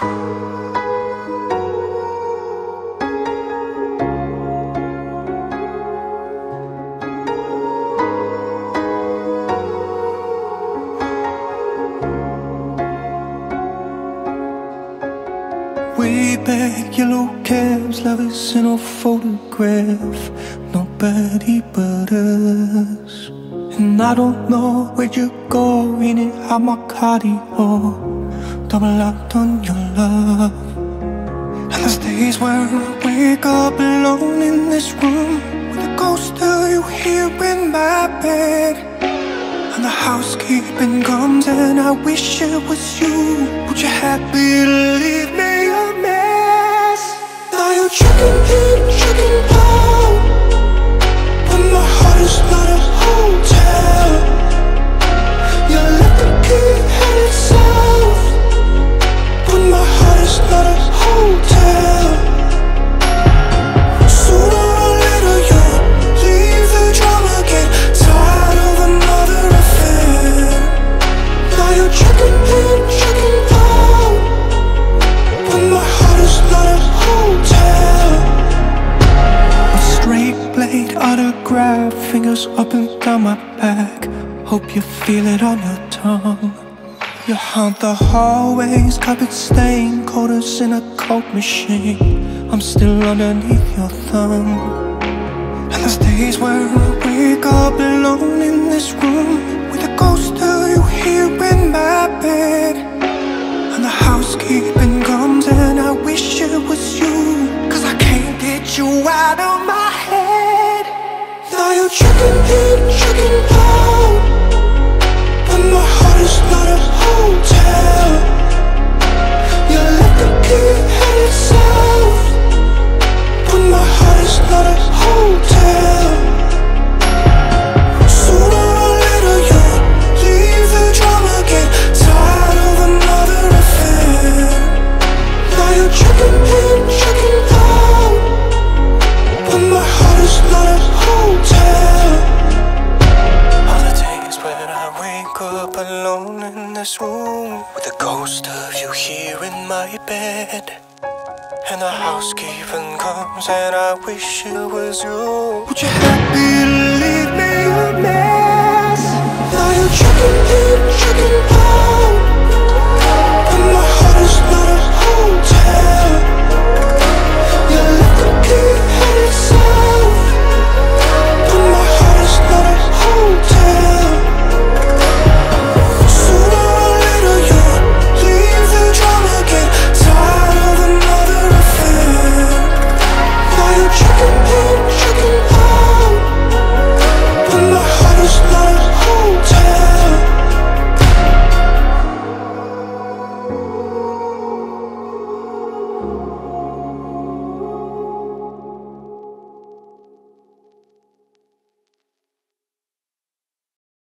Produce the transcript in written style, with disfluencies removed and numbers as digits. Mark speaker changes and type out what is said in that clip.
Speaker 1: Way back, yellow cabs, lovers in a photograph. Nobody but us. And I don't know where'd you go, ain't it how my cardio double locked on your love. And there's days where I wake up alone in this room with a ghost of you here in my bed. And the housekeeping comes and I wish it was you. Would you happy to leave me a mess? Now you're checking in, checking out, but my heart is not a hotel. You left the key headed south, but my heart is not a hotel. Sooner or later you'll leave the drama again, tired of another affair. Now you're checking in, checking out, but my heart is not a hotel. A straight blade autograph, fingers up and down my back. Hope you feel it on your tongue. You haunt the hallways, carpet stained, quarters in a coke machine. I'm still underneath your thumb. And there's days where I wake up alone in this room with a ghost of you here in my bed. And the housekeeping comes and I wish it was you, cause I can't get you out of my head. Now you're checking in, checking out, but my heart is not a hotel. You left the key headed south, but my heart is not a hotel. Sooner or later you'll leave the drama again, tired of another affair. Now you're checking in, checking out, but my heart is not a hotel. All the days when I wake up alone in this room with the ghost of you here in my bed. And the housekeeping comes and I wish it was you. Would you happy to leave me a mess? Now you're checking in, checking out,